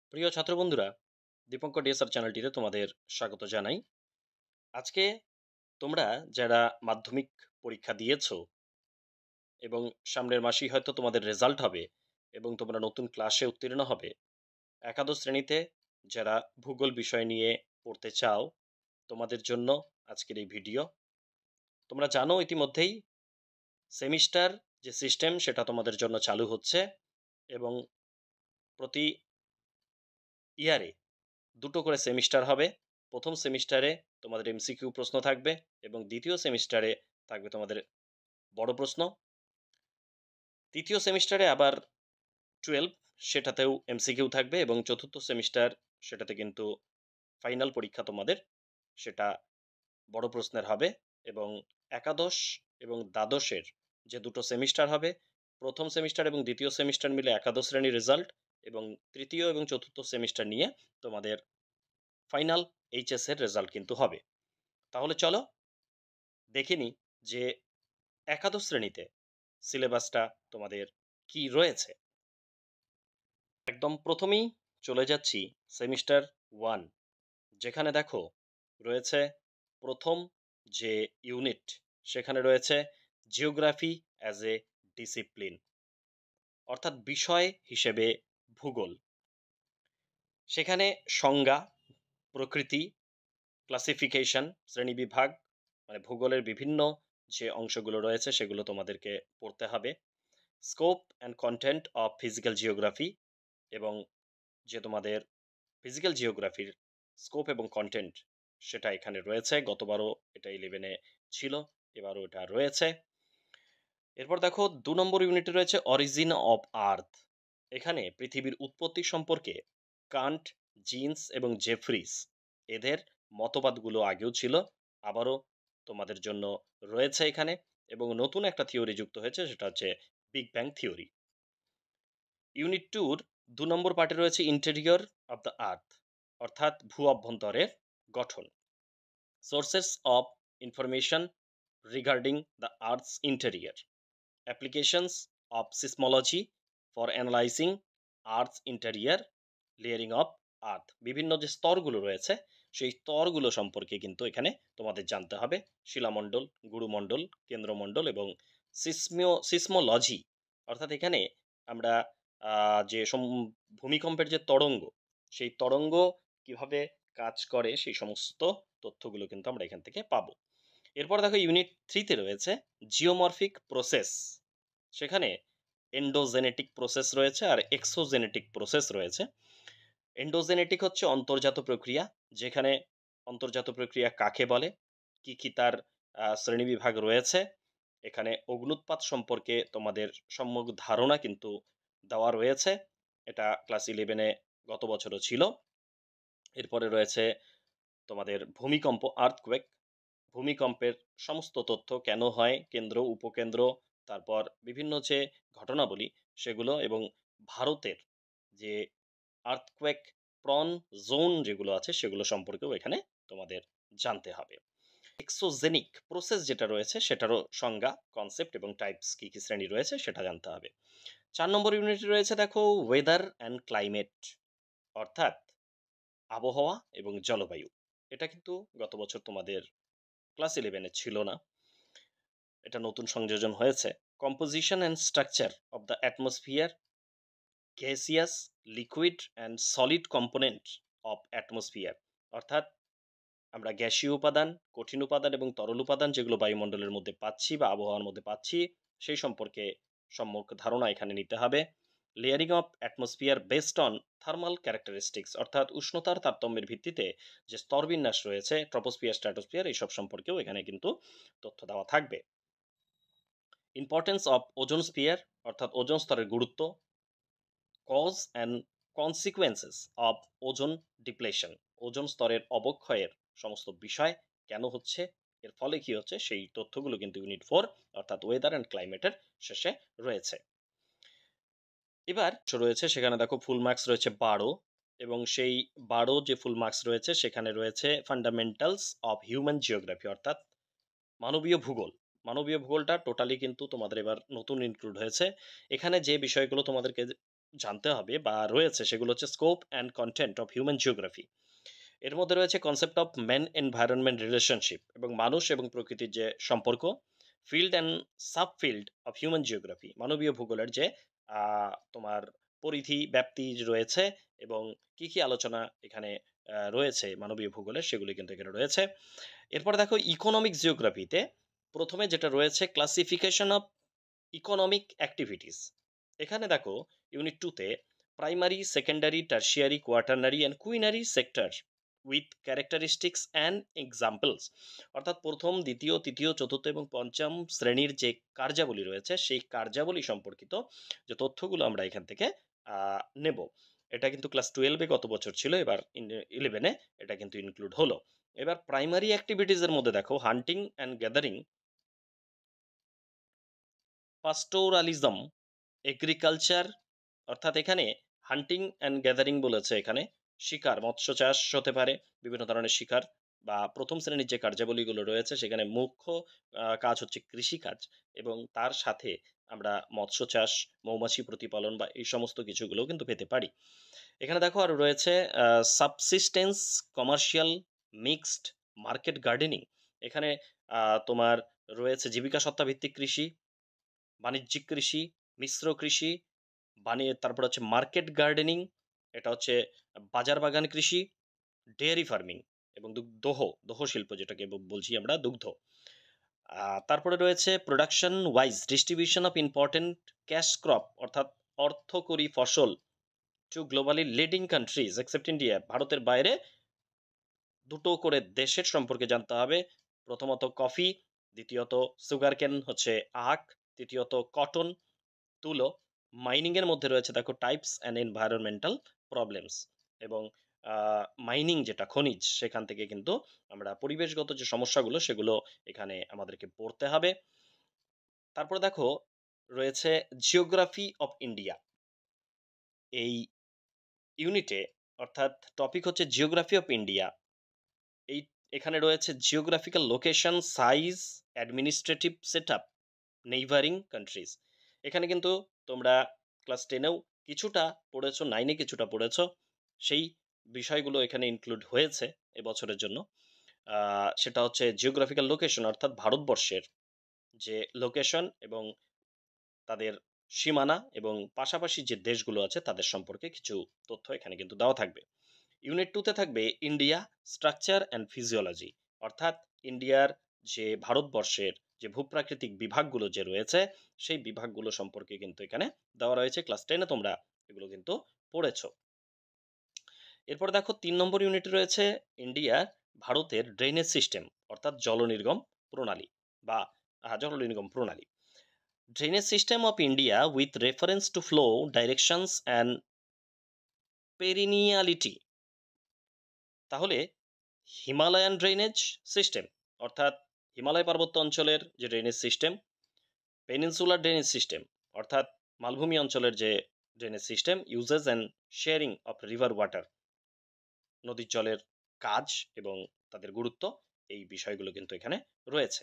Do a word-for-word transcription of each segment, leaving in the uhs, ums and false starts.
প্রিয় ছাত্র বন্ধুরা, দীপঙ্কর ডিএসআর চ্যানেলটিতে তোমাদের স্বাগত জানাই। আজকে তোমরা যারা মাধ্যমিক পরীক্ষা দিয়েছো এবং সামনের মাসেই হয়তো তোমাদের রেজাল্ট হবে এবং তোমরা নতুন ক্লাসে উত্তীর্ণ হবে, একাদশ শ্রেণীতে যারা ভূগোল বিষয় নিয়ে পড়তে চাও, তোমাদের জন্য আজকের এই ভিডিও। তোমরা জানো ইতিমধ্যেই সেমিস্টার যে সিস্টেম সেটা তোমাদের জন্য চালু হচ্ছে এবং প্রতি ইয়ারে দুটো করে সেমিস্টার হবে। প্রথম সেমিস্টারে তোমাদের এমসিকিউ প্রশ্ন থাকবে এবং দ্বিতীয় সেমিস্টারে থাকবে তোমাদের বড় প্রশ্ন। তৃতীয় সেমিস্টারে আবার টুয়েলভ, সেটাতেও এমসিকিউ থাকবে এবং চতুর্থ সেমিস্টার সেটাতে কিন্তু ফাইনাল পরীক্ষা তোমাদের, সেটা বড় প্রশ্নের হবে। এবং একাদশ এবং দ্বাদশের যে দুটো সেমিস্টার হবে, প্রথম সেমিস্টার এবং দ্বিতীয় সেমিস্টার মিলে একাদশ শ্রেণীর রেজাল্ট এবং তৃতীয় এবং চতুর্থ সেমিস্টার নিয়ে তোমাদের ফাইনাল এইচএস এর রেজাল্ট কিন্তু হবে। তাহলে চলো দেখে নিই যে একাদশ শ্রেণীতে সিলেবাসটা তোমাদের কি রয়েছে। একদম প্রথমেই চলে যাচ্ছি সেমিস্টার ওয়ান, যেখানে দেখো রয়েছে প্রথম যে ইউনিট, সেখানে রয়েছে জিওগ্রাফি অ্যাজ এ ডিসিপ্লিন, অর্থাৎ বিষয় হিসেবে ভূগোল। সেখানে সংজ্ঞা, প্রকৃতি, ক্লাসিফিকেশন, শ্রেণীবিভাগ, মানে ভূগোলের বিভিন্ন যে অংশগুলো রয়েছে সেগুলো তোমাদেরকে পড়তে হবে। Scope and content of physical geography, এবং যে তোমাদের ফিজিক্যাল জিওগ্রাফির স্কোপ এবং কন্টেন্ট সেটা এখানে রয়েছে। গতবারও এটা ইলেভেনে ছিল, এবারও এটা রয়েছে। এরপর দেখো দু নম্বর ইউনিটে রয়েছে অরিজিন অফ আর্থ। এখানে পৃথিবীর উৎপত্তি সম্পর্কে কান্ট, জিন্স এবং জেফ্রিস এদের মতবাদগুলো আগেও ছিল, আবারও তোমাদের জন্য রয়েছে এখানে। এবং নতুন একটা থিওরি যুক্ত হয়েছে, সেটা হচ্ছে বিগ ব্যাং থিওরি। ইউনিট টুর দু নম্বর পার্টে রয়েছে ইন্টেরিয়র অফ দ্য আর্থ, অর্থাৎ ভূ অভ্যন্তরের গঠন। Sources of information regarding the earth's interior, applications of seismology for analysing earth's interior, layering of earth. বিভিন্ন যে স্তরগুলো রয়েছে সেই স্তরগুলো সম্পর্কে কিন্তু এখানে তোমাদের জানতে হবে। শিলামণ্ডল, গুরুমণ্ডল, কেন্দ্রমণ্ডল এবং সিসমীয় সিসমোলজি, অর্থাৎ এখানে আমরা আহ, যে সম- ভূমিকম্পের যে তরঙ্গ, সেই তরঙ্গ কিভাবে কাজ করে সেই সমস্ত তথ্যগুলো কিন্তু আমরা এখান থেকে পাবো। এরপর দেখো ইউনিট থ্রিতে রয়েছে জিওমরফিক প্রসেস। সেখানে এন্ডোজেনেটিক প্রসেস রয়েছে আর এক্সোজেনেটিক প্রসেস রয়েছে। এন্ডোজেনেটিক হচ্ছে অন্তর্জাত প্রক্রিয়া, যেখানে অন্তর্জাত প্রক্রিয়া কাকে বলে, কি কি তার আহ, শ্রেণীবিভাগ রয়েছে। এখানে অগ্নুৎপাত সম্পর্কে তোমাদের সম্যক ধারণা কিন্তু দেওয়া রয়েছে, এটা ক্লাস ইলেভেনে গত বছরও ছিল। এরপরে রয়েছে তোমাদের ভূমিকম্প, আর্থকোয়েক, ভূমিকম্পের সমস্ত তথ্য, কেন হয়, কেন্দ্র, উপকেন্দ্র, তারপর বিভিন্ন যে ঘটনাবলী সেগুলো, এবং ভারতের যে আর্থকোয়েক প্রন জোন যেগুলো আছে সেগুলো সম্পর্কেও এখানে তোমাদের জানতে হবে। এক্সোজেনিক প্রসেস যেটা রয়েছে সেটারও সংজ্ঞা, কনসেপ্ট এবং টাইপস কি কি শ্রেণী রয়েছে সেটা জানতে হবে। চার নম্বর ইউনিটে রয়েছে দেখো ওয়েদার অ্যান্ড ক্লাইমেট, অর্থাৎ আবহাওয়া এবং জলবায়ু। এটা কিন্তু গত বছর তোমাদের ক্লাস ইলেভেনে ছিল না, এটা নতুন সংযোজন হয়েছে। Composition and structure of the atmosphere, gaseous, liquid and solid component of atmosphere, অর্থাৎ আমরা গ্যাসীয় উপাদান, কঠিন উপাদান এবং তরল উপাদান যেগুলো বায়ুমণ্ডলের মধ্যে পাচ্ছি বা আবহাওয়ার মধ্যে পাচ্ছি সেই সম্পর্কে সম্যক ধারণা এখানে নিতে হবে। Layering of atmosphere based on thermal characteristics, অর্থাৎ উষ্ণতার তারতম্যের ভিত্তিতে যে স্তরবিন্যাস রয়েছে, ট্রপোস্ফিয়ার, স্ট্র্যাটোস্ফিয়ার, এইসব সম্পর্কেও এখানে কিন্তু তথ্য দেওয়া থাকবে। ইম্পর্টেন্স অফ ওজোন স্পিয়ার, অর্থাৎ ওজোন স্তরের গুরুত্ব। Cause and consequences of ozone depletion, ozone স্তরের অবক্ষয়ের সমস্ত বিষয়, কেন হচ্ছে, এর ফলে কি হচ্ছে, সেই তথ্যগুলো কিন্তু ইউনিট ফোর অর্থাৎ ওয়েদার অ্যান্ড ক্লাইমেটের শেষে রয়েছে। এবার রয়েছে সেখানে দেখো ফুল মার্কস রয়েছে বারো, এবং সেই বারো যে ফুল মার্কস রয়েছে সেখানে রয়েছে ফান্ডামেন্টালস অফ হিউম্যান জিওগ্রাফি, অর্থাৎ মানবীয় ভূগোল। মানবীয় ভূগোলটা টোটালি কিন্তু তোমাদের এবার নতুন ইনক্লুড হয়েছে। এখানে যে বিষয়গুলো তোমাদেরকে জানতে হবে বা রয়েছে সেগুলো হচ্ছে scope and content of human geography. এর মধ্যে রয়েছে concept of man environment relationship এবং মানুষ এবং প্রকৃতির যে সম্পর্ক, field and subfield of human geography, মানবীয় ভূগোলের যে আহ, তোমার পরিধি ব্যাপ্তি যে রয়েছে এবং কি কি আলোচনা এখানে আহ, রয়েছে মানবীয় ভূগোলের, সেগুলি কিন্তু এখানে রয়েছে। এরপরে দেখো ইকোনমিক জিওগ্রাফিতে প্রথমে যেটা রয়েছে ক্লাসিফিকেশন অফ ইকোনমিক অ্যাক্টিভিটিস। এখানে দেখো ইউনিট টুতে primary, secondary, tertiary, quaternary and quinary sector with characteristics and examples, অর্থাৎ প্রথম, দ্বিতীয়, তৃতীয়, চতুর্থ এবং পঞ্চম শ্রেণীর যে কার্যাবলী রয়েছে সেই কার্যাবলী সম্পর্কিত যে তথ্যগুলো আমরা এখান থেকে আহ, নেব। এটা কিন্তু ক্লাস টুয়েলভে গত বছর ছিল, এবার ইলেভেনে এটা কিন্তু ইনক্লুড হলো। এবার প্রাইমারি অ্যাক্টিভিটিসের মধ্যে দেখো hunting and gathering, pastoralism, agriculture, অর্থাৎ এখানে হান্টিং অ্যান্ড গ্যাদারিং বলেছে, এখানে শিকার, মৎস্য চাষ হতে পারে, বিভিন্ন ধরনের শিকার বা প্রথম শ্রেণীর যে কার্যাবলীগুলো রয়েছে সেখানে মুখ্য আহ, কাজ হচ্ছে কৃষিকাজ, এবং তার সাথে আমরা মৎস্য চাষ, মৌমাছি প্রতিপালন বা এই সমস্ত কিছুগুলো কিন্তু পেতে পারি। এখানে দেখো আর রয়েছে subsistence, commercial, mixed, market gardening. এখানে আহ, তোমার রয়েছে জীবিকা সত্তা ভিত্তিক কৃষি, বাণিজ্যিক কৃষি, মিশ্র কৃষি, বানিয়ে তারপর হচ্ছে মার্কেট গার্ডেনিং, এটা হচ্ছে বাজার বাগান কৃষি, ডেয়ারি ফার্মিং এবং দুগ- দোহ দোহ শিল্প যেটাকে ব- বলছি আমরা দুগ্ধ। আহ, তারপরে রয়েছে production wise distribution of important cash crop, অর্থাৎ অর্থকরী ফসল to globally leading countries except India, ভারতের বাইরে দুটো করে দেশের সম্পর্কে জানতে হবে। প্রথমত কফি, দ্বিতীয়ত সুগার কেন হচ্ছে আখ, তৃতীয়ত কটন, তুলো, মাইনিং এর মধ্যে রয়েছে দেখো টাইপস অ্যান্ড এনভায়রনমেন্টাল প্রবলেমস, এবং মাইনিং যেটা খনিজ সেখান থেকে কিন্তু আমরা পরিবেশগত যে সমস্যাগুলো সেগুলো এখানে আমাদেরকে পড়তে হবে। তারপরে দেখো রয়েছে জিওগ্রাফি অফ ইন্ডিয়া এই ইউনিটে, অর্থাৎ টপিক হচ্ছে জিওগ্রাফি অফ ইন্ডিয়া। এই এখানে রয়েছে geographical location, size, administrative set up, neighbouring countries. এখানে কিন্তু তোমরা ক্লাস টেনেও কিছুটা পড়েছো, নাইনে কিছুটা পড়েছো, সেই বিষয়গুলো এখানে ইনক্লুড হয়েছে এবছরের জন্য। আহ, সেটা হচ্ছে জিওগ্রাফিক্যাল লোকেশন, অর্থাৎ ভারতবর্ষের যে লোকেশন এবং তাদের সীমানা এবং পাশাপাশি যে দেশগুলো আছে তাদের সম্পর্কে কিছু তথ্য এখানে কিন্তু দেওয়া থাকবে। ইউনিট টুতে থাকবে ইন্ডিয়া, স্ট্রাকচার অ্যান্ড ফিজিওলজি, অর্থাৎ ইন্ডিয়ার যে ভারতবর্ষের যে ভূপ্রাকৃতিক বিভাগগুলো যে রয়েছে সেই বিভাগগুলো সম্পর্কে কিন্তু এখানে দেওয়া রয়েছে। ক্লাস টেনে তোমরা এগুলো কিন্তু পড়েছো। এরপর দেখো তিন নম্বর ইউনিটে রয়েছে ইন্ডিয়ার ভারতের ড্রেনেজ সিস্টেম, অর্থাৎ জলনির্গম প্রণালী বা আহ, জলনির্গম প্রণালী, drainage system of India with reference to flow directions and perenniality. তাহলে হিমালয়ান ড্রেনেজ সিস্টেম, অর্থাৎ হিমালয় পার্বত্য অঞ্চলের যে drainage system, peninsular drainage system, অর্থাৎ মালভূমি অঞ্চলের যে drainage system, uses and sharing of river water, নদীর জলের কাজ এবং তাদের গুরুত্ব, এই বিষয়গুলো কিন্তু এখানে রয়েছে।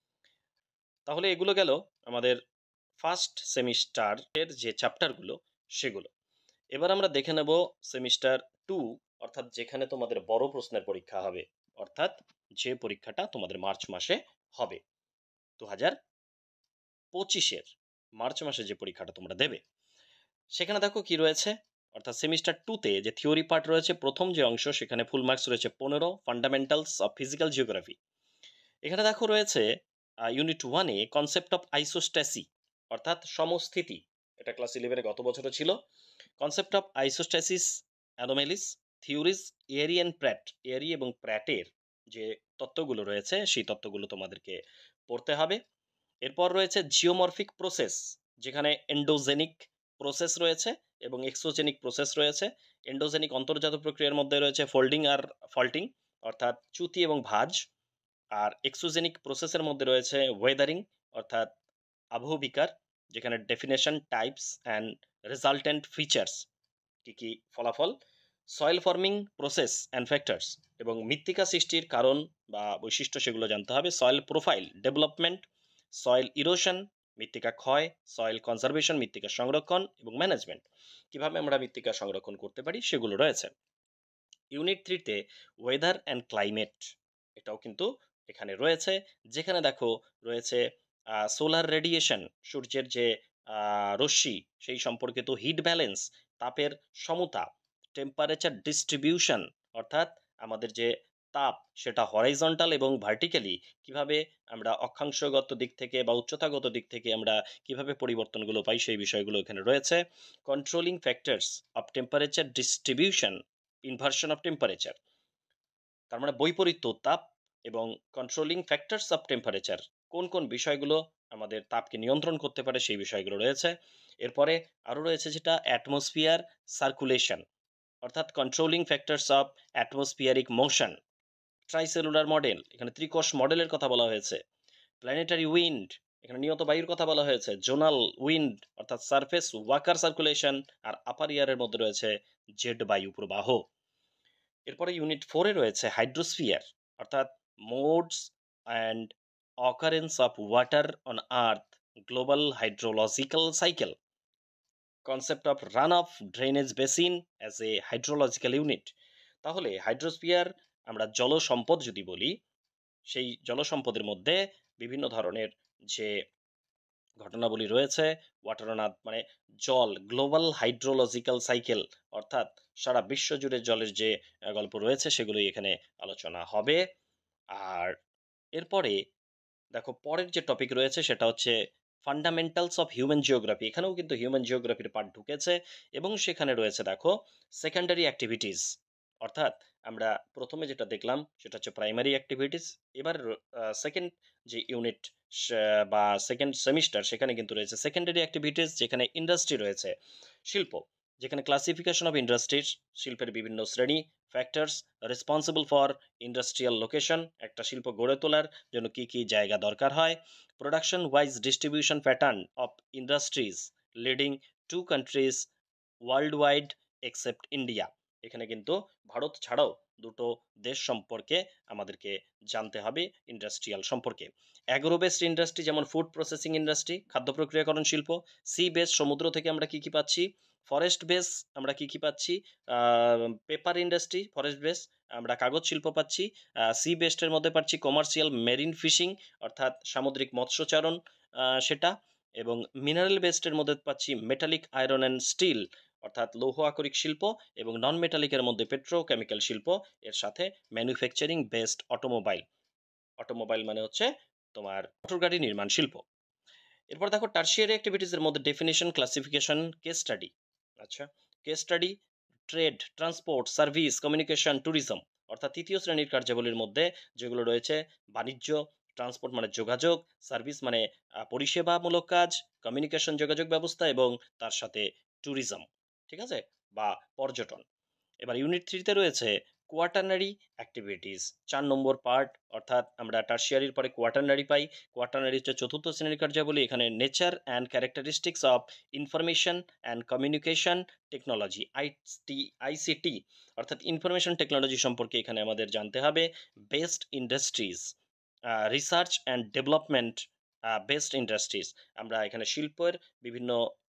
তাহলে এগুলো গেল আমাদের ফার্স্ট সেমিস্টারের যে চ্যাপ্টারগুলো সেগুলো। এবার আমরা দেখে নেব সেমিস্টার টু, অর্থাৎ যেখানে তোমাদের বড় প্রশ্নের পরীক্ষা হবে, অর্থাৎ যে পরীক্ষাটা তোমাদের মার্চ মাসে হবে, দু হাজার পঁচিশের মার্চ মাসে যে পরীক্ষাটা তোমরা দেবে। সেখানে দেখো কি রয়েছে, অর্থাৎ সেমিস্টার টুতে যে থিওরি পার্ট রয়েছে প্রথম যে অংশ সেখানে ফুল মার্কস রয়েছে পনেরো, ফান্ডামেন্টালস অফ ফিজিক্যাল জিওগ্রাফি। এখানে দেখো রয়েছে ইউনিট ওয়ানে কনসেপ্ট অফ আইসোস্ট্যাসি, অর্থাৎ সমস্থিতি, এটা ক্লাস ইলেভেনে গত বছরও ছিল। Concept of isostasy, anomalies, theories, Airy and Pratt, Airy এবং প্র্যাটের যে তত্ত্বগুলো রয়েছে সেই তত্ত্বগুলো তোমাদেরকে পড়তে হবে। এরপর রয়েছে জিওমরফিক প্রসেস, যেখানে এন্ডোজেনিক প্রসেস রয়েছে এবং এক্সোজেনিক প্রসেস রয়েছে। এন্ডোজেনিক অন্তর্জাত প্রক্রিয়ার মধ্যে রয়েছে ফোল্ডিং আর ফল্টিং, অর্থাৎ চ্যুতি এবং ভাঁজ। আর এক্সোজেনিক প্রসেসের মধ্যে রয়েছে ওয়েদারিং, অর্থাৎ আবহবিকার, যেখানে definition, types and resultant features, কি কি ফলাফল, soil forming process and factors, এবং মৃত্তিকা সৃষ্টির কারণ বা বৈশিষ্ট্য সেগুলো জানতে হবে, soil profile development, soil erosion, মৃত্তিকা ক্ষয়, সয়েল কনজারভেশন, মৃত্তিকা সংরক্ষণ এবং ম্যানেজমেন্ট, কিভাবে আমরা মৃত্তিকা সংরক্ষণ করতে পারি সেগুলো রয়েছে। ইউনিট থ্রিতে ওয়েদার অ্যান্ড ক্লাইমেট, এটাও কিন্তু এখানে রয়েছে, যেখানে দেখো রয়েছে সোলার রেডিয়েশন, সূর্যের যে আহ, রশ্মি সেই সম্পর্কিত হিট ব্যালেন্স, তাপের সমতা, টেম্পারেচার ডিস্ট্রিবিউশন, অর্থাৎ আমাদের যে তাপ সেটা হরাইজন্টাল এবং ভার্টিক্যালি কিভাবে আমরা অক্ষাংশগত দিক থেকে বা উচ্চতাগত দিক থেকে আমরা কিভাবে পরিবর্তনগুলো পাই সেই বিষয়গুলো এখানে রয়েছে। Controlling factors of temperature distribution, inversion of temperature, তার মানে বৈপরীত্য তাপ এবং কন্ট্রোলিং ফ্যাক্টরস অফ টেম্পারেচার, কোন কোন বিষয়গুলো আমাদের তাপকে নিয়ন্ত্রণ করতে পারে সেই বিষয়গুলো রয়েছে। এরপরে আরও রয়েছে যেটা অ্যাটমসফিয়ার সার্কুলেশন, অর্থাৎ controlling factors of atmospheric motion, tricellular model, এখানে ত্রিকোষ মডেলের কথা বলা হয়েছে। প্ল্যানেটারি উইন্ড, এখানে নিয়ত বায়ুর কথা বলা হয়েছে। জোনাল উইন্ড অর্থাৎ সারফেস ওয়াকার সার্কুলেশন, আর আপার ইয়ারের মধ্যে রয়েছে জেড বায়ু প্রবাহ। এরপরে ইউনিট ফোরে রয়েছে হাইড্রোস্ফিয়ার, অর্থাৎ modes and occurrence of water on earth, global hydrological cycle, concept of runoff drainage basin as a hydrological unit. তাহলে হাইড্রোস্ফিয়ার আমরা জল সম্পদ যদি বলি, সেই জল সম্পদের মধ্যে বিভিন্ন ধরনের যে ঘটনাবলী রয়েছে, ওয়াটারনাথ মানে জল, গ্লোবাল হাইড্রোলজিক্যাল সাইকেল, অর্থাৎ সারা বিশ্ব জুড়ে জলের যে আহ, গল্প রয়েছে সেগুলোই এখানে আলোচনা হবে। আর এরপরে দেখো পরের যে টপিক রয়েছে সেটা হচ্ছে ফান্ডামেন্টালস অফ হিউম্যান জিওগ্রাফি, এখানেও কিন্তু হিউম্যান জিওগ্রাফির পার্ট ঢুকেছে এবং সেখানে রয়েছে দেখো সেকেন্ডারি অ্যাক্টিভিটিস, অর্থাৎ আমরা প্রথমে যেটা দেখলাম সেটা হচ্ছে প্রাইমারি অ্যাক্টিভিটিস, এবার সেকেন্ড যে ইউনিট বা সেকেন্ড সেমিস্টার সেখানে কিন্তু রয়েছে সেকেন্ডারি অ্যাক্টিভিটিস, যেখানে ইন্ডাস্ট্রি রয়েছে, শিল্প, যেখানে ক্লাসিফিকেশন অফ ইন্ডাস্ট্রিজ, শিল্পের বিভিন্ন শ্রেণী, factors responsible for industrial location, একটা শিল্প গড়ে তোলার জন্য কি কি জায়গা দরকার হয়, production wise distribution pattern of industries leading to countries worldwide except India, এখানে কিন্তু ভারত ছাড়াও দুটো দেশ সম্পর্কে আমাদেরকে জানতে হবে ইন্ডাস্ট্রিয়াল সম্পর্কে। অ্যাগ্রো বেসড ইন্ডাস্ট্রি যেমন ফুড প্রসেসিং ইন্ডাস্ট্রি, খাদ্য প্রক্রিয়াকরণ শিল্প, সি বেস সমুদ্র থেকে আমরা কি কি পাচ্ছি, ফরেস্ট বেস আমরা কি কি পাচ্ছি, পেপার ইন্ডাস্ট্রি ফরেস্ট বেস, আমরা কাগজ শিল্প পাচ্ছি, সি বেস্টের মধ্যে পাচ্ছি কমার্শিয়াল মেরিন ফিশিং অর্থাৎ সামুদ্রিক মৎস্যচারণ আহ, সেটা, এবং মিনারেল বেস্টের মধ্যে পাচ্ছি মেটালিক আয়রন অ্যান্ড স্টিল অর্থাৎ লৌহ আকরিক শিল্প, এবং নন মেটালিকের মধ্যে পেট্রোকেমিক্যাল শিল্প, এর সাথে ম্যানুফ্যাকচারিং বেসড অটোমোবাইল, অটোমোবাইল মানে হচ্ছে তোমার মোটর গাড়ি নির্মাণ শিল্প। এরপর দেখো টার্সিয়ারি অ্যাক্টিভিটিসের মধ্যে ডেফিনেশন, ক্লাসিফিকেশন, কেস স্টাডি। আচ্ছা, case study trade, transport, service, communication, tourism, অর্থাৎ তৃতীয় শ্রেণীর কার্যাবলীর মধ্যে যেগুলো রয়েছে বাণিজ্য, ট্রান্সপোর্ট মানে যোগাযোগ, সার্ভিস মানে আহ, পরিষেবামূলক কাজ, কমিউনিকেশন যোগাযোগ ব্যবস্থা, এবং তার সাথে ট্যুরিজম, ঠিক আছে, বা পর্যটন। এবার ইউনিট থ্রিতে রয়েছে কোয়াটারনারি অ্যাক্টিভিটিস, চার নম্বর পার্ট, অর্থাৎ আমরা টার্সিয়ারির পরে কোয়াটারনারি পাই। কোয়াটারনারি হচ্ছে চতুর্থ শ্রেণীর কার্যাবলী, এখানে nature and characteristics of information and communication technology, IT ICT, অর্থাৎ ইনফরমেশন টেকনোলজি সম্পর্কে এখানে আমাদের জানতে হবে। Best industries, research and development best industries, আমরা এখানে শিল্পের বিভিন্ন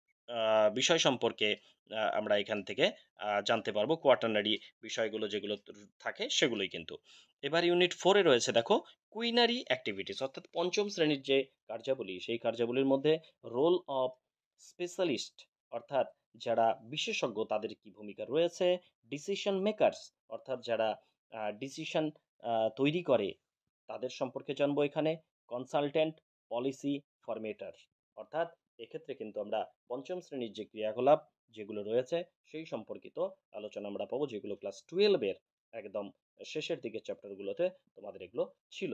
আহ, বিষয় সম্পর্কে আহ, আমরা এখান থেকে আহ, জানতে পারবো, কোয়াটারনারি বিষয়গুলো যেগুলো ত- থাকে সেগুলোই কিন্তু। এবার ইউনিট ফোরে রয়েছে দেখো কুইনারি অ্যাক্টিভিটিস, অর্থাৎ পঞ্চম শ্রেণীর যে কার্যাবলী সেই কার্যাবলীর মধ্যে রোল অফ স্পেশালিস্ট, অর্থাৎ যারা বিশেষজ্ঞ তাদের কি ভূমিকা রয়েছে, ডিসিশন মেকারস, অর্থাৎ যারা ডিসিশন তৈরি করে তাদের সম্পর্কে জানবো এখানে, কনসালটেন্ট, পলিসি ফরমেটার, অর্থাৎ এক্ষেত্রে কিন্তু আমরা পঞ্চম শ্রেণীর যে ক্রিয়াকলাপ যেগুলো রয়েছে সেই সম্পর্কিত আলোচনা আমরা পাবো, যেগুলো ক্লাস টুয়েলভের একদম শেষের দিকের চ্যাপ্টারগুলোতে তোমাদের এগুলো ছিল।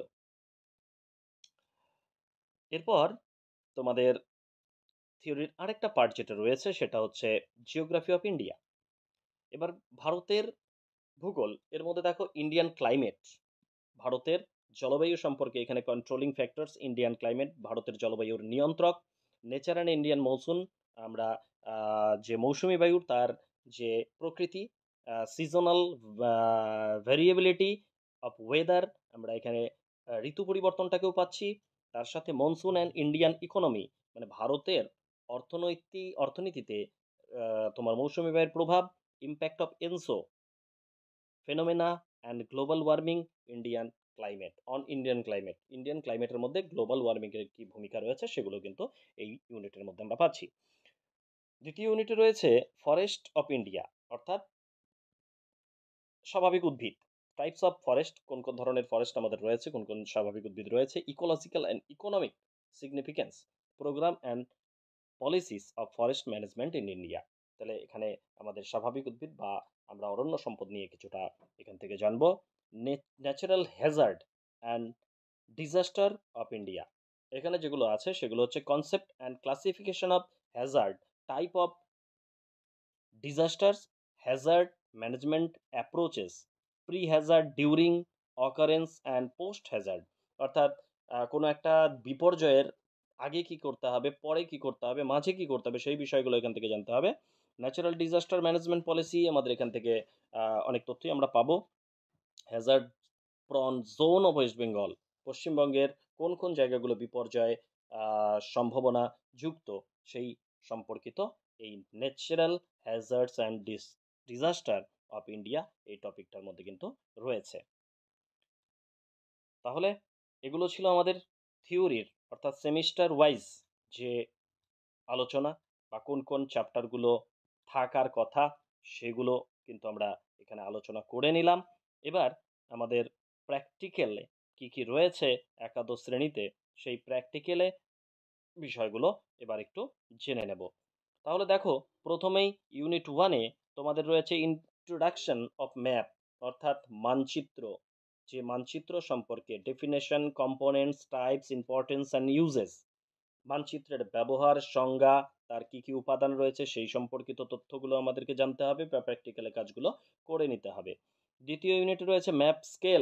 এরপর তোমাদের থিওরির আরেকটা পার্ট যেটা রয়েছে সেটা হচ্ছে জিওগ্রাফি অফ ইন্ডিয়া। এবার ভারতের ভূগোল, এর মধ্যে দেখো ইন্ডিয়ান ক্লাইমেট, ভারতের জলবায়ু সম্পর্কে এখানে কন্ট্রোলিং ফ্যাক্টরস ইন্ডিয়ান ক্লাইমেট, ভারতের জলবায়ুর নিয়ন্ত্রক, নেচার অ্যান্ড ইন্ডিয়ান মৌসুম, আমরা আহ, যে মৌসুমি বায়ুর তার যে প্রকৃতি, সিজনাল ভ্যারিয়েবিলিটি অফ ওয়েদার, আমরা এখানে আহ, ঋতু পরিবর্তনটাকেও পাচ্ছি, তার সাথে মনসুন অ্যান্ড ইন্ডিয়ান ইকোনমি, মানে ভারতের অর্থনৈতি অর্থনীতিতে আ তোমার মৌসুমী বায়ুর প্রভাব, impact of ENSO, phenomena and global warming, Indian climate, on Indian climate. Indian ক্লাইমেটের মধ্যে গ্লোবাল ওয়ার্মিং এর কি ভূমিকা রয়েছে সেগুলো কিন্তু এই ইউনিটের মধ্যে আমরা পাচ্ছি। দ্বিতীয় ইউনিটে রয়েছে ফরেস্ট অফ ইন্ডিয়া, অর্থাৎ স্বাভাবিক উদ্ভিদ। টাইপস অফ ফরেস্ট, কোন, কোন ধরনের ফরেস্ট আমাদের রয়েছে, কোন, কোন স্বাভাবিক উদ্ভিদ রয়েছে। Ecological and economic significance, programme and policies of forest management in India. তাহলে এখানে আমাদের স্বাভাবিক উদ্ভিদ বা আমরা অরণ্য সম্পদ নিয়ে কিছুটা এখান থেকে জানবো। Natural hazard and disaster of India, এখানে যেগুলো আছে সেগুলো হচ্ছে concept and classification of hazard, type of disasters, hazard management approaches, pre-hazard, during, occurrence and post-hazard। অর্থাৎ আহ, কোনো একটা বিপর্যয়ের আগে কি করতে হবে, পরে কি করতে হবে, মাঝে কি করতে হবে, সেই বিষয়গুলো এখান থেকে জানতে হবে। ন্যাচারাল ডিজাস্টার ম্যানেজমেন্ট পলিসি, আমাদের এখান থেকে আহ, অনেক তথ্যই আমরা পাবো। Hazard prone zone of West Bengal, পশ্চিমবঙ্গের কোন কোন জায়গাগুলো বিপর্যয় আহ, সম্ভাবনা যুক্ত সেই সম্পর্কিত এই ন্যাচারাল হ্যাজার্ডস অ্যান্ড ডিস ডিজাস্টার অফ ইন্ডিয়া এই টপিকটার মধ্যে কিন্তু রয়েছে। তাহলে এগুলো ছিল আমাদের থিওরির, অর্থাৎ সেমিস্টার ওয়াইজ যে আলোচনা বা কোন কোন চ্যাপ্টারগুলো থাকার কথা সেগুলো কিন্তু আমরা এখানে আলোচনা করে নিলাম। এবার আমাদের প্র্যাকটিক্যালে কি কি রয়েছে একাদশ শ্রেণীতে, সেই প্র্যাকটিক্যালে বিষয়গুলো এবার একটু জেনে নেব। তাহলে দেখো, প্রথমেই ইউনিট ওয়ানে তোমাদের রয়েছে ইন্ট্রোডাকশন অফ ম্যাপ, অর্থাৎ মানচিত্র। যে মানচিত্র সম্পর্কে definition, components, types, importance and uses, মানচিত্রের ব্যবহার, সংজ্ঞা, তার কি কি উপাদান রয়েছে সেই সম্পর্কিত তথ্যগুলো আমাদেরকে জানতে হবে বা প্র্যাকটিক্যালে কাজগুলো করে নিতে হবে। দ্বিতীয় ইউনিটে রয়েছে ম্যাপ স্কেল,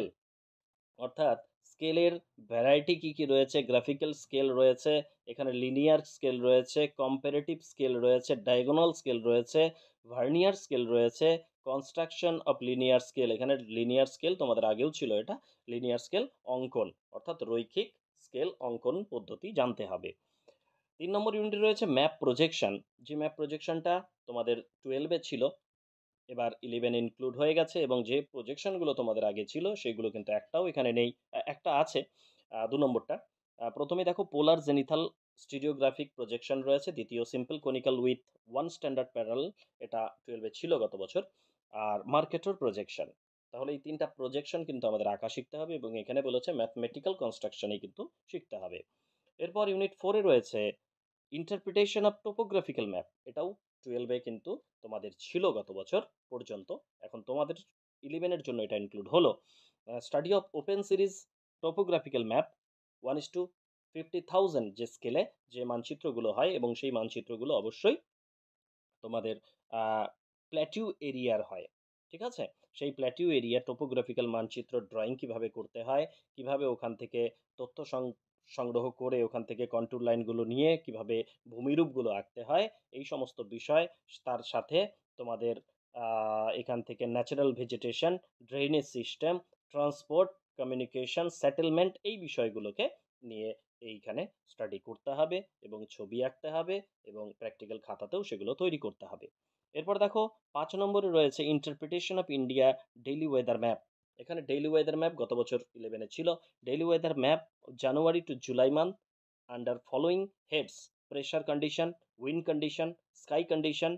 অর্থাৎ স্কেলের ভ্যারাইটি কি কি রয়েছে। গ্রাফিক্যাল স্কেল রয়েছে, এখানে লিনিয়ার স্কেল রয়েছে, কম্পারেটিভ স্কেল রয়েছে, ডায়াগোনাল স্কেল রয়েছে, ভার্নিয়ার স্কেল রয়েছে, কনস্ট্রাকশন অফ লিনিয়ার স্কেল। এখানে লিনিয়ার স্কেল তোমাদের আগেও ছিল, এটা লিনিয়ার স্কেল অঙ্কন, অর্থাৎ রৈখিক স্কেল অঙ্কন পদ্ধতি জানতে হবে। তিন নম্বর ইউনিটে রয়েছে ম্যাপ প্রজেকশন, যে ম্যাপ প্রজেকশনটা তোমাদের টুয়েলভে ছিল, এবার ইলেভেন ইনক্লুড হয়ে গেছে, এবং যে প্রজেকশনগুলো তোমাদের আগে ছিল সেগুলো কিন্তু একটাও এখানে নেই। আহ, একটা আছে, আহ, দু নম্বরটা। আহ, প্রথমে দেখো পোলার জেনিথাল স্টিরিওগ্রাফিক প্রজেকশন রয়েছে, দ্বিতীয় simple conical with one standard parallel, এটা টুয়েলভে ছিল গত বছর। আর মার্কেটর প্রজেকশন। তাহলে এই তিনটা প্রজেকশন কিন্তু আমাদের আঁকা শিখতে হবে, এবং এখানে বলেছে ম্যাথমেটিক্যাল কনস্ট্রাকশনে কিন্তু শিখতে হবে। এরপর ইউনিট ফোরে রয়েছে ইন্টারপ্রিটেশন অফ টোপোগ্রাফিক্যাল ম্যাপ, এটাও টুয়েলভে কিন্তু তোমাদের ছিল গত বছর পর্যন্ত, এখন তোমাদের ইলেভেনের জন্য এটা ইনক্লুড হলো। Study of open series topographical map, one is to fifty thousand যে স্কেলে যে মানচিত্রগুলো হয়, এবং সেই মানচিত্রগুলো অবশ্যই তোমাদের প্ল্যাটিউ এরিয়ার হয়, ঠিক আছে। সেই প্ল্যাটিউ এরিয়া টোপোগ্রাফিক্যাল মানচিত্র ড্রয়িং কিভাবে করতে হয়, কিভাবে ওখান থেকে তথ্য সং- সংগ্রহ করে ওখান থেকে কন্ট্রোল লাইনগুলো নিয়ে কিভাবে ভূমিরূপগুলো আঁকতে হয়, এই সমস্ত বিষয়। তার সাথে তোমাদের আহ, এখান থেকে natural vegetation, drainage system, transport, communication, settlement, এই বিষয়গুলোকে নিয়ে এইখানে স্টাডি করতে হবে, এবং ছবি আঁকতে হবে, এবং প্র্যাকটিক্যাল খাতাতেও সেগুলো তৈরি করতে হবে। এরপর দেখো, পাঁচ নম্বরে রয়েছে interpretation of India daily weather map. এখানে ডেইলি ওয়েদার ম্যাপ গত বছর ইলেভেনে ছিল। Daily weather map January to July month under following heads: pressure condition, wind condition, sky condition,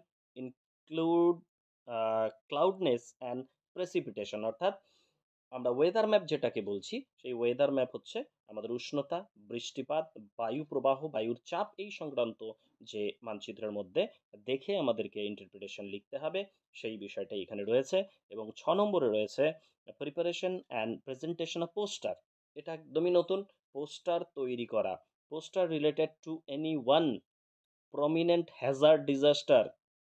include cloudiness and precipitation. অর্থাৎ আমরা ওয়েদার ম্যাপ যেটাকে বলছি, সেই ওয়েদার ম্যাপ হচ্ছে আমাদের উষ্ণতা, বৃষ্টিপাত, বায়ু প্রবাহ, বায়ুর চাপ, এই সংক্রান্ত যে মানচিত্রের মধ্যে দেখে আমাদেরকে ইন্টারপ্রিটেশন লিখতে হবে, সেই বিষয়টা এখানে রয়েছে। এবং ছ নম্বরে রয়েছে preparation and presentation of poster, এটা একদমই নতুন, পোস্টার তৈরি করা, poster related to any one prominent hazard disaster,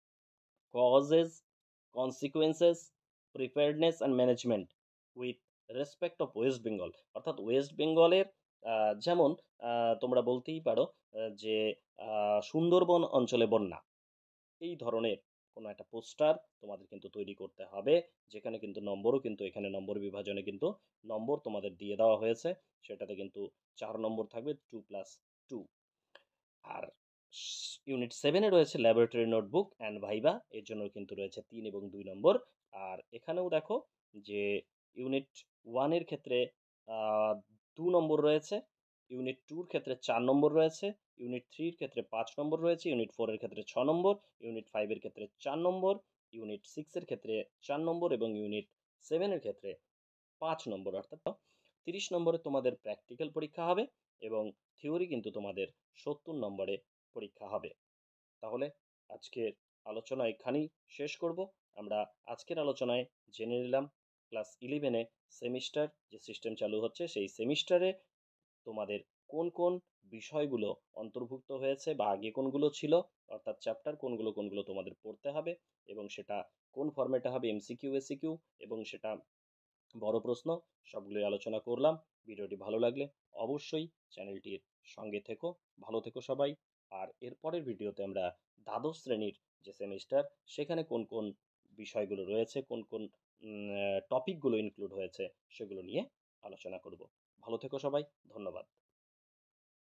causes, consequences, preparedness and management with respect of West Bengal. অর্থাৎ ওয়েস্ট বেঙ্গলের যেমন আহ, তোমরা বলতেই পারো আহ, যে আহ, সুন্দরবন অঞ্চলে বন্যা, এই ধরনের কোনো একটা পোস্টার তোমাদের কিন্তু তৈরি করতে হবে, যেখানে কিন্তু নম্বরও কিন্তু এখানে নম্বর বিভাজনে কিন্তু নম্বর তোমাদের দিয়ে দেওয়া হয়েছে, সেটাতে কিন্তু চার নম্বর থাকবে, টু প্লাস টু। আর ইউনিট সেভেনে রয়েছে ল্যাবরেটরি নোটবুক অ্যান্ড ভাইভা, এর জন্য কিন্তু রয়েছে তিন এবং দুই নম্বর। আর এখানেও দেখো যে ইউনিট ওয়ানের ক্ষেত্রে দু নম্বর রয়েছে, ইউনিট টুর ক্ষেত্রে চার নম্বর রয়েছে, ইউনিট থ্রির ক্ষেত্রে পাঁচ নম্বর রয়েছে, ইউনিট ফোরের ক্ষেত্রে ছ নম্বর, ইউনিট ফাইভের ক্ষেত্রে চার নম্বর, ইউনিট সিক্সের ক্ষেত্রে চার নম্বর এবং ইউনিট সেভেনের ক্ষেত্রে পাঁচ নম্বর। অর্থাৎ তিরিশ নম্বরে তোমাদের প্র্যাকটিক্যাল পরীক্ষা হবে এবং থিওরি কিন্তু তোমাদের সত্তর নম্বরে পরীক্ষা হবে। তাহলে আজকের আলোচনা এখানেই শেষ করব। আমরা আজকের আলোচনায় জেনে নিলাম ক্লাস ইলেভেনে সেমিস্টার যে সিস্টেম চালু হচ্ছে সেই সেমিস্টারে তোমাদের কোন কোন বিষয়গুলো অন্তর্ভুক্ত হয়েছে বা আগে কোনগুলো ছিল, অর্থাৎ চ্যাপ্টার কোনগুলো কোনগুলো তোমাদের পড়তে হবে এবং সেটা কোন ফরম্যাটে হবে, এমসিকিউ এসিকিউ এবং সেটা বড় প্রশ্ন, সবগুলোই আলোচনা করলাম। ভিডিওটি ভালো লাগলে অবশ্যই চ্যানেলটির সঙ্গে থেকো, ভালো থেকো সবাই। আর এর পরের ভিডিওতে আমরা দ্বাদশ শ্রেণীর যে সেমিস্টার সেখানে কোন কোন বিষয়গুলো রয়েছে, কোন কোন টপিকগুলো ইনক্লুড হয়েছে সেগুলো নিয়ে আলোচনা করব। ভালো থেকো সবাই, ধন্যবাদ।